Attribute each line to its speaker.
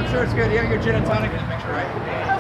Speaker 1: sure it's good. You have your gin and tonic in the mixture, right?